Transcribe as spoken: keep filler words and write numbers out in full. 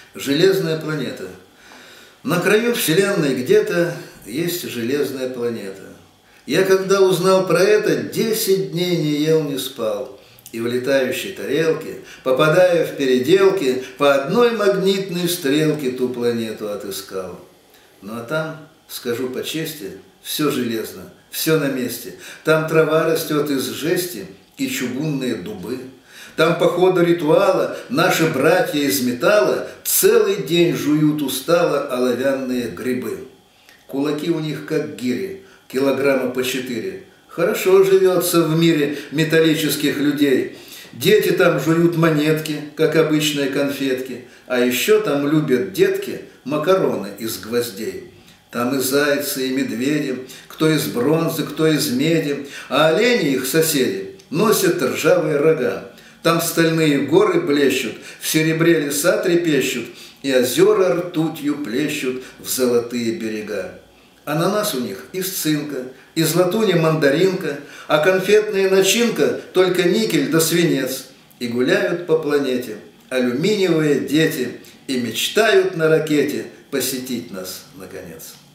Железная планета. На краю Вселенной где-то есть железная планета. Я когда узнал про это, десять дней не ел, не спал. И в летающей тарелке, попадая в переделки, по одной магнитной стрелке ту планету отыскал. Ну а там, скажу по чести, все железно, все на месте. Там трава растет из жести и чугунные дубы. Там по ходу ритуала наши братья из металла целый день жуют устало оловянные грибы. Кулаки у них как гири, килограмма по четыре. Хорошо живется в мире металлических людей. Дети там жуют монетки, как обычные конфетки. А еще там любят детки макароны из гвоздей. Там и зайцы, и медведи, кто из бронзы, кто из меди. А олени, их соседи, носят ржавые рога. Там стальные горы блещут, в серебре леса трепещут, и озера ртутью плещут в золотые берега. Ананас у них из цинка, из латуни мандаринка, а конфетная начинка только никель да свинец. И гуляют по планете алюминиевые дети, и мечтают на ракете посетить нас наконец.